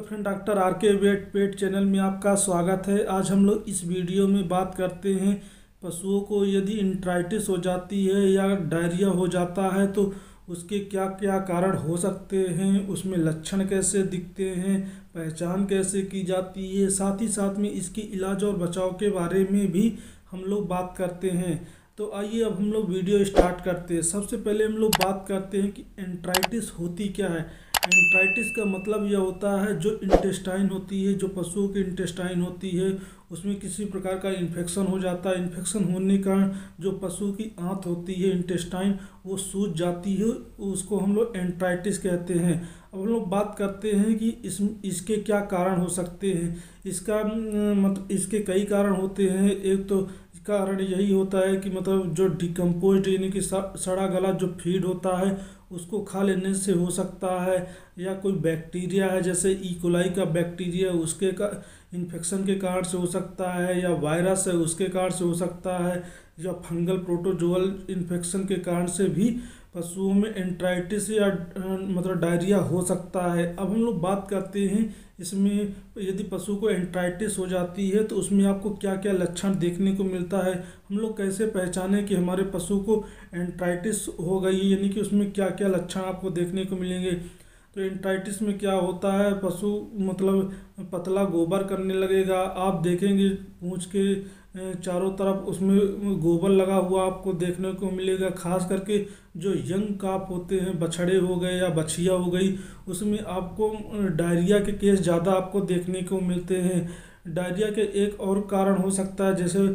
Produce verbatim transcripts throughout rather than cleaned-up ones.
Friend, doctor R K vet pet channel में आपका स्वागत है। आज हम लोग इस वीडियो में बात करते हैं पशुओं को यदि इंट्राइटिस हो जाती है या डायरिया हो जाता है तो उसके क्या क्या कारण हो सकते हैं, उसमें लक्षण कैसे दिखते हैं, पहचान कैसे की जाती है, साथ ही साथ में इसके इलाज और बचाव के बारे में भी हम लोग बात करते हैं। तो आइए अब हम लोग वीडियो स्टार्ट करते हैं। सबसे पहले हम लोग बात करते हैं कि एंट्राइटिस होती क्या है। एंट्राइटिस का मतलब यह होता है जो इंटेस्टाइन होती है, जो पशुओं की इंटेस्टाइन होती है उसमें किसी प्रकार का इन्फेक्शन हो जाता है। इन्फेक्शन होने का जो पशु की आंत होती है इंटेस्टाइन वो सूज जाती है, उसको हम लोग एंट्राइटिस कहते हैं। अब हम लोग बात करते हैं कि इस इसके क्या कारण हो सकते हैं। इसका मतलब इसके कई कारण होते हैं। एक तो कारण यही होता है कि मतलब जो डिकम्पोज्ड यानी कि सड़ा गला जो फीड होता है उसको खा लेने से हो सकता है, या कोई बैक्टीरिया है जैसे ई कोलाई का बैक्टीरिया उसके का इन्फेक्शन के कारण से हो सकता है, या वायरस है उसके कारण से हो सकता है, या फंगल प्रोटोजोअल इन्फेक्शन के कारण से भी पशुओं में एंट्राइटिस या मतलब डायरिया हो सकता है। अब हम लोग बात करते हैं इसमें यदि पशु को एंट्राइटिस हो जाती है तो उसमें आपको क्या क्या लक्षण देखने को मिलता है, हम लोग कैसे पहचाने कि हमारे पशु को एंट्राइटिस हो गई, यानी कि उसमें क्या क्या लक्षण आपको देखने को मिलेंगे। तो एंट्राइटिस में क्या होता है, पशु मतलब पतला गोबर करने लगेगा। आप देखेंगे पूंछ के चारों तरफ उसमें गोबर लगा हुआ आपको देखने को मिलेगा। खास करके जो यंग काफ होते हैं, बछड़े हो गए या बछिया हो गई, उसमें आपको डायरिया के केस ज़्यादा आपको देखने को मिलते हैं। डायरिया के एक और कारण हो सकता है, जैसे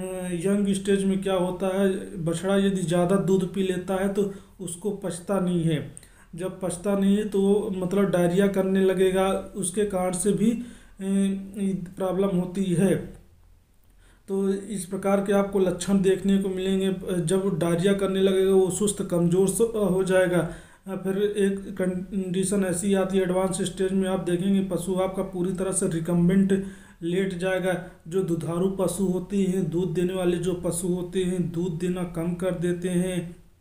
यंग स्टेज में क्या होता है, बछड़ा यदि ज़्यादा दूध पी लेता है तो उसको पचता नहीं है। जब पचता नहीं है तो वो मतलब डायरिया करने लगेगा, उसके कारण से भी प्रॉब्लम होती है। तो इस प्रकार के आपको लक्षण देखने को मिलेंगे। जब डायरिया करने लगेगा वो सुस्त कमज़ोर हो जाएगा। फिर एक कंडीशन ऐसी आती है एडवांस स्टेज में, आप देखेंगे पशु आपका पूरी तरह से रिकम्बेंट लेट जाएगा। जो दुधारू पशु होते हैं, दूध देने वाले जो पशु होते हैं, दूध देना कम कर देते हैं,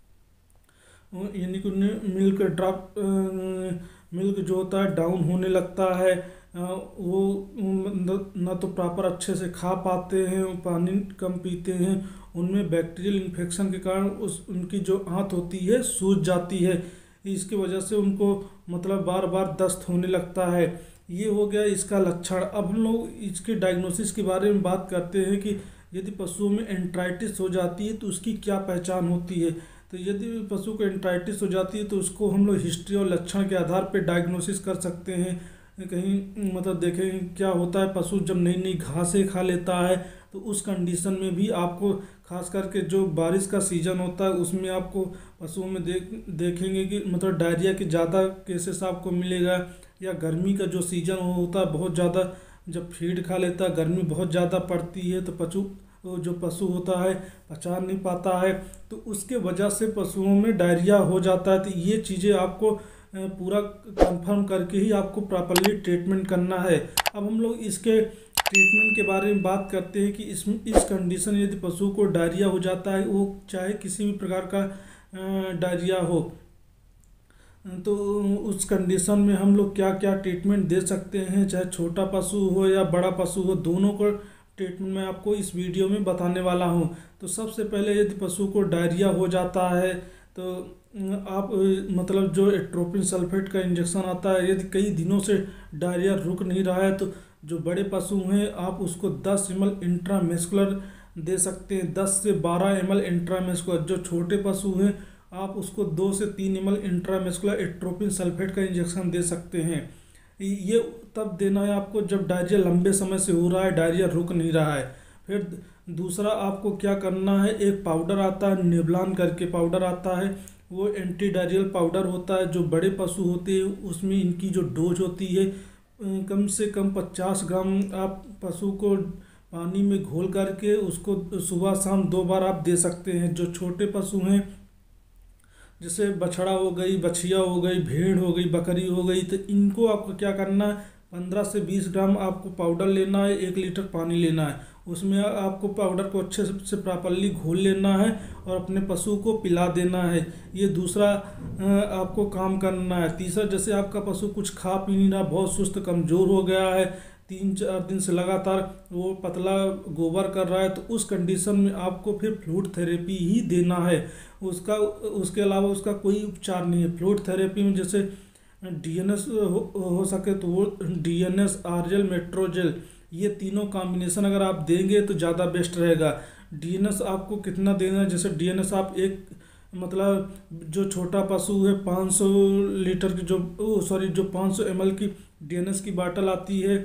यानी कि मिल्क ड्रॉप मिल्क जो होता है डाउन होने लगता है। वो न तो प्रॉपर अच्छे से खा पाते हैं, पानी कम पीते हैं, उनमें बैक्टीरियल इन्फेक्शन के कारण उस उनकी जो आंत होती है सूज जाती है। इसकी वजह से उनको मतलब बार बार दस्त होने लगता है। ये हो गया इसका लक्षण। अब हम लोग इसके डायग्नोसिस के बारे में बात करते हैं कि यदि पशुओं में एंट्राइटिस हो जाती है तो उसकी क्या पहचान होती है। तो यदि पशु को एंट्राइटिस हो जाती है तो उसको हम लोग हिस्ट्री और लक्षण के आधार पर डायग्नोसिस कर सकते हैं। कहीं मतलब देखें क्या होता है, पशु जब नई नई घासें खा लेता है तो उस कंडीशन में भी आपको खास करके जो बारिश का सीज़न होता है उसमें आपको पशुओं में देख देखेंगे कि मतलब डायरिया के ज़्यादा केसेस आपको मिलेगा। या गर्मी का जो सीज़न होता है बहुत ज़्यादा, जब फीड खा लेता है, गर्मी बहुत ज़्यादा पड़ती है तो पशु जो पशु होता है पचा नहीं पाता है, तो उसके वजह से पशुओं में डायरिया हो जाता है। तो ये चीज़ें आपको पूरा कंफर्म करके ही आपको प्रॉपर्ली ट्रीटमेंट करना है। अब हम लोग इसके ट्रीटमेंट के बारे में बात करते हैं कि इसमें इस कंडीशन यदि पशु को डायरिया हो जाता है, वो चाहे किसी भी प्रकार का डायरिया हो, तो उस कंडीशन में हम लोग क्या क्या ट्रीटमेंट दे सकते हैं। चाहे छोटा पशु हो या बड़ा पशु हो, दोनों को ट्रीटमेंट मैं आपको इस वीडियो में बताने वाला हूँ। तो सबसे पहले यदि पशु को डायरिया हो जाता है तो आप मतलब जो एट्रोपिन सल्फेट का इंजेक्शन आता है, यदि कई दिनों से डायरिया रुक नहीं रहा है तो जो बड़े पशु हैं आप उसको दस एम एल इंट्रामेस्कुलर दे सकते हैं, दस से बारह एम एल इंट्रामेस्कुलर। जो छोटे पशु हैं आप उसको दो से तीन M L intramuscular atropine sulphate का इंजेक्शन दे सकते हैं। ये तब देना है आपको जब डायरिया लंबे समय से हो रहा है, डायरिया रुक नहीं रहा है। फिर दूसरा आपको क्या करना है, एक पाउडर आता है नेबलान करके पाउडर आता है, वो एंटी डायरियल पाउडर होता है। जो बड़े पशु होते हैं उसमें इनकी जो डोज होती है कम से कम पचास ग्राम आप पशु को पानी में घोल करके उसको सुबह शाम दो बार आप दे सकते हैं। जो छोटे पशु हैं जैसे बछड़ा हो गई, बछिया हो गई, भेड़ हो गई, बकरी हो गई, तो इनको आपको क्या करना है, पंद्रह से बीस ग्राम आपको पाउडर लेना है, एक लीटर पानी लेना है, उसमें आपको पाउडर को अच्छे से प्रॉपरली घोल लेना है और अपने पशु को पिला देना है। ये दूसरा आपको काम करना है। तीसरा, जैसे आपका पशु कुछ खा पी नहीं रहा, बहुत सुस्त कमज़ोर हो गया है, तीन चार दिन से लगातार वो पतला गोबर कर रहा है, तो उस कंडीशन में आपको फिर फ्लूइड थेरेपी ही देना है। उसका उसके अलावा उसका कोई उपचार नहीं है। फ्लूइड थेरेपी में जैसे डीएनएस हो, हो सके तो वो डीएनएस, आरजेल, मेट्रोजेल, ये तीनों कॉम्बिनेशन अगर आप देंगे तो ज़्यादा बेस्ट रहेगा। डीएनएस आपको कितना देना है, जैसे डीएनएस आप एक मतलब जो छोटा पशु है पाँच सौ लीटर की जो सॉरी जो पाँच सौ एम एल की डीएनएस की बाटल आती है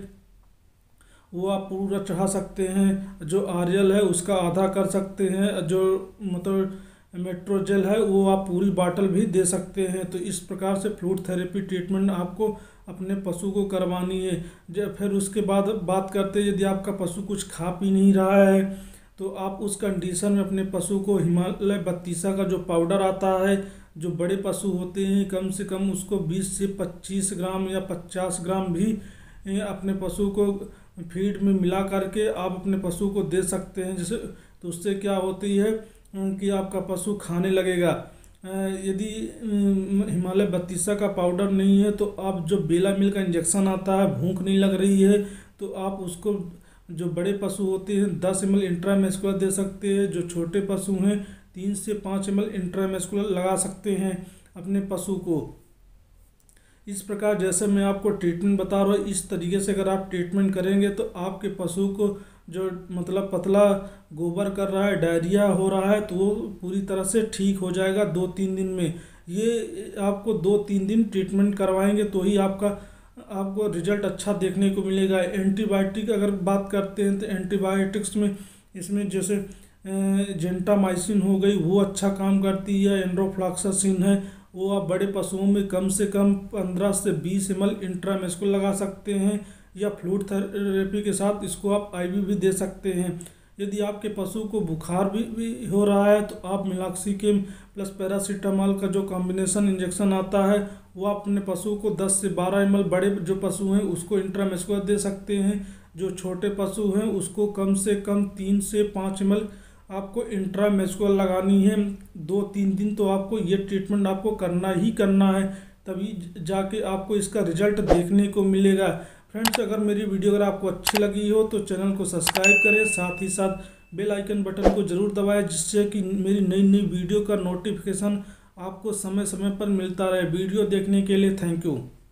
वो आप पूरा चढ़ा सकते हैं। जो आरएल है उसका आधा कर सकते हैं। जो मतलब मेट्रोजेल है वो आप पूरी बाटल भी दे सकते हैं। तो इस प्रकार से फ्लूइड थेरेपी ट्रीटमेंट आपको अपने पशु को करवानी है। जब फिर उसके बाद बात करते हैं, यदि आपका पशु कुछ खा पी नहीं रहा है तो आप उस कंडीशन में अपने पशु को हिमालय बत्तीसा का जो पाउडर आता है, जो बड़े पशु होते हैं कम से कम उसको बीस से पच्चीस ग्राम या पचास ग्राम भी अपने पशु को फीड में मिला करके आप अपने पशु को दे सकते हैं। जैसे तो उससे क्या होती है कि आपका पशु खाने लगेगा। यदि हिमालय बत्तीसा का पाउडर नहीं है तो आप जो बेला मिल का इंजेक्शन आता है, भूख नहीं लग रही है तो आप उसको, जो बड़े पशु होते हैं दस एम एल इंट्रामेस्कुलर दे सकते हैं, जो छोटे पशु हैं तीन से पाँच एम एल इंट्रामेस्कुलर लगा सकते हैं अपने पशु को। इस प्रकार जैसे मैं आपको ट्रीटमेंट बता रहा हूँ, इस तरीके से अगर आप ट्रीटमेंट करेंगे तो आपके पशु को जो मतलब पतला गोबर कर रहा है, डायरिया हो रहा है, तो वो पूरी तरह से ठीक हो जाएगा दो तीन दिन में। ये आपको दो तीन दिन ट्रीटमेंट करवाएंगे तो ही आपका आपको रिजल्ट अच्छा देखने को मिलेगा। एंटीबायोटिक अगर बात करते हैं तो एंटीबायोटिक्स में इसमें जैसे जेंटामाइसिन हो गई, वो अच्छा काम करती है। एंड्रोफ्लॉक्सासिन है, वो आप बड़े पशुओं में कम से कम पंद्रह से बीस एम एल इंट्रामेस्कुलर लगा सकते हैं, या फ्लूइड थेरेपी के साथ इसको आप आईवी भी दे सकते हैं। यदि आपके पशु को बुखार भी, भी हो रहा है तो आप मिलॉक्सिकिम प्लस पैरासीटामॉल का जो कॉम्बिनेशन इंजेक्शन आता है वो आप अपने पशु को दस से बारह एम एल, बड़े जो पशु हैं उसको इंट्रामेस्कुलर दे सकते हैं। जो छोटे पशु हैं उसको कम से कम तीन से पाँच एम एल आपको इंट्रामेस्कुलर लगानी है। दो तीन दिन तो आपको ये ट्रीटमेंट आपको करना ही करना है, तभी जाके आपको इसका रिजल्ट देखने को मिलेगा। फ्रेंड्स, अगर मेरी वीडियो अगर आपको अच्छी लगी हो तो चैनल को सब्सक्राइब करें, साथ ही साथ बेल आइकन बटन को ज़रूर दबाएं, जिससे कि मेरी नई नई वीडियो का नोटिफिकेशन आपको समय समय पर मिलता रहे। वीडियो देखने के लिए थैंक यू।